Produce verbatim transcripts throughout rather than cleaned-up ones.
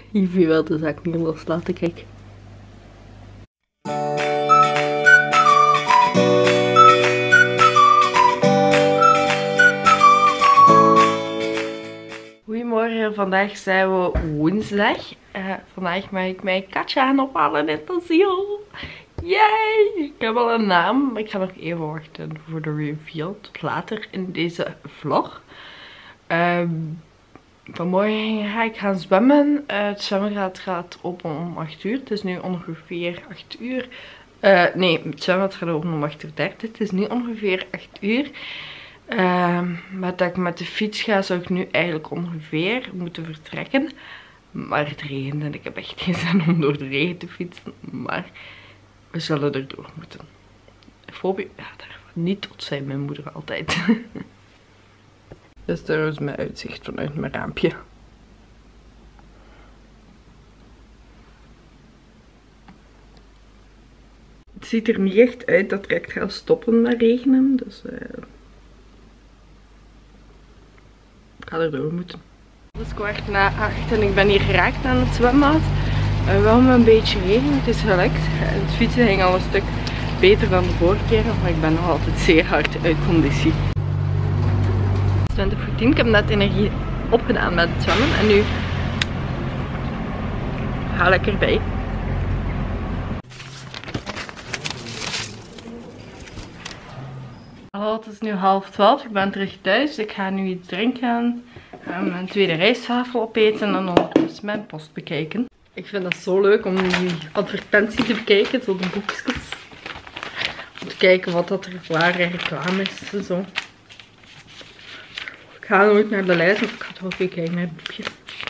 Ivy wil de zak niet loslaten, kijk. Goedemorgen, vandaag zijn we woensdag. Uh, vandaag mag ik mijn katje gaan ophalen in het asiel. Yay! Ik heb al een naam, maar ik ga nog even wachten voor de reveal. Tot later in deze vlog. Um, vanmorgen ga ik gaan zwemmen. Uh, het zwemmen gaat, gaat open om acht uur. Het is nu ongeveer acht uur. Uh, nee, het zwemmen gaat open om acht uur dertig. Het is nu ongeveer acht uur. Uh, maar dat ik met de fiets ga, zou ik nu eigenlijk ongeveer moeten vertrekken. Maar het regent en ik heb echt geen zin om door de regen te fietsen. Maar we zullen er door moeten. Fobie, ja, daar niet tot zijn mijn moeder altijd. Dus daar is mijn uitzicht vanuit mijn raampje. Het ziet er niet echt uit dat het echt gaat stoppen met regenen. Dus uh, ik ga er door moeten. Het is kwart na acht en ik ben hier geraakt aan het zwembad. Uh, wel met een beetje regen, het is gelukt. Het fietsen ging al een stuk beter dan de vorige keer, maar ik ben nog altijd zeer hard uit conditie. twintig voor tien, ik heb net energie opgedaan met het zwemmen en nu ga ik erbij. Hallo, het is nu half twaalf, ik ben terug thuis. Ik ga nu iets drinken, mijn tweede rijsttafel opeten en ondertussen mijn post bekijken. Ik vind het zo leuk om die advertentie te bekijken, zo de boekjes. Om te kijken wat dat er ware reclame is en zo. Ik ga nooit naar de lijst, of ik ga toch even kijken naar boekjes.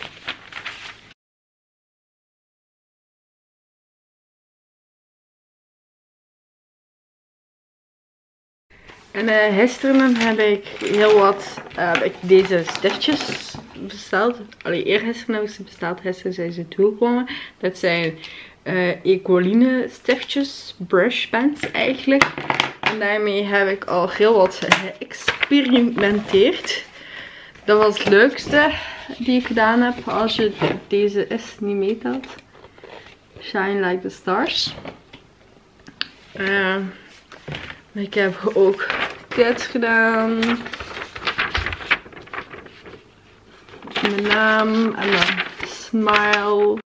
En uh, gisteren heb ik heel wat, uh, heb ik deze stiftjes besteld. Allee, eergisteren heb ik ze besteld, gisteren zijn ze toegekomen. Dat zijn uh, Ecoline stiftjes, brush pens eigenlijk. En daarmee heb ik al heel wat geëxperimenteerd. Dat was het leukste die ik gedaan heb, als je deze is niet meetelt. Shine like the stars. Uh, ik heb ook dit gedaan. Mijn naam en dan smile.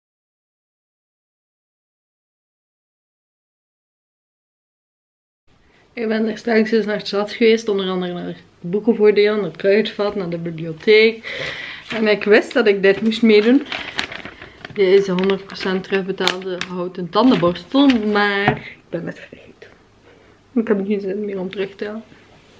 Ik ben er straks eens naar het stad geweest, onder andere naar het boekenvoordeel, naar het kruidvat, naar de bibliotheek. En ik wist dat ik dit moest meedoen. Deze honderd procent terugbetaalde houten tandenborstel, maar ik ben het vergeten. Ik heb geen zin meer om terug te halen.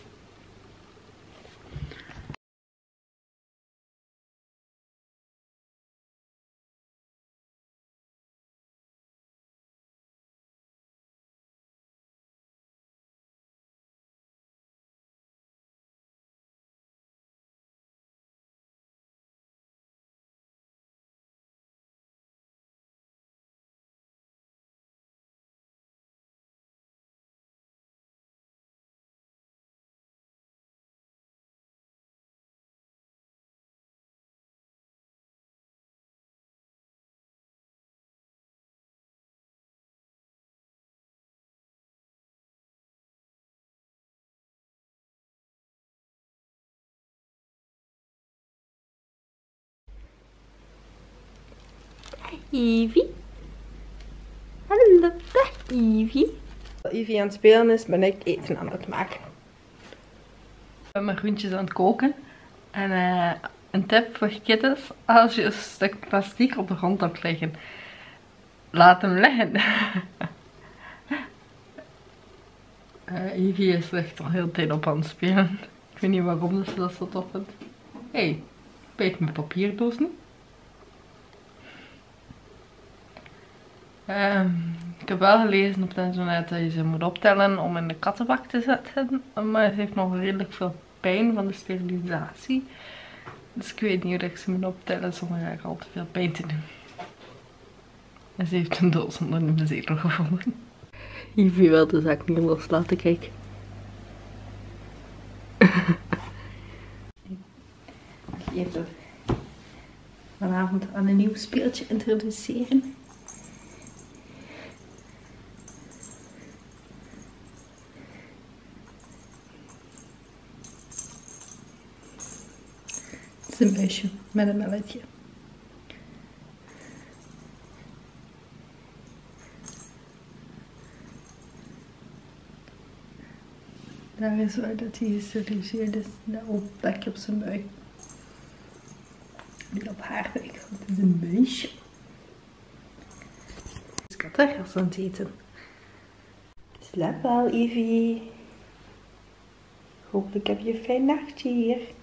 Ivy. Hallo, Ivy. Als Ivy aan het spelen is, ben ik eten aan het maken. Ik ben mijn groentjes aan het koken. En uh, een tip voor kittens. Als je een stuk plastic op de grond hebt liggen, laat hem liggen. uh, Ivy is echt al heel de tijd op aan het spelen. Ik weet niet waarom ze dat zo tof vindt. Hé, hey, bijt mijn papierdoos niet? Um, ik heb wel gelezen op het internet dat je ze moet optellen om in de kattenbak te zetten. Maar het heeft nog redelijk veel pijn van de sterilisatie. Dus ik weet niet hoe ik ze moet optellen zonder er al te veel pijn te doen. En ze heeft een doos onder de zetel gevonden. Ivy wil de zak niet loslaten, kijk. Even. vanavond aan een nieuw speeltje introduceren. Het is een muisje met een melletje. Daar is waar dat hij gesteriliseerd is, dat plekje op zijn buik. Niet op haar buik, want het is een muisje. Dus ik had er gas aan het eten. Slaap wel, Evie. Hopelijk heb je een fijn nachtje hier.